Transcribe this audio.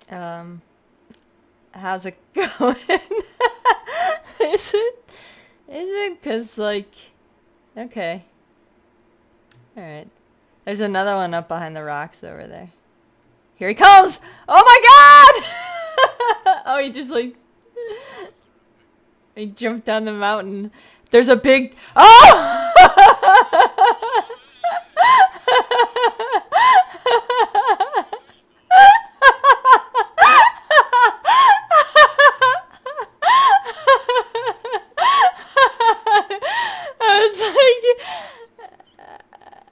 Um, how's it going? Is it? Is it? Cause like, okay. Alright. There's another one up behind the rocks over there. Here he comes! Oh my god! Oh, he just like... He jumped down the mountain. There's a big... Oh!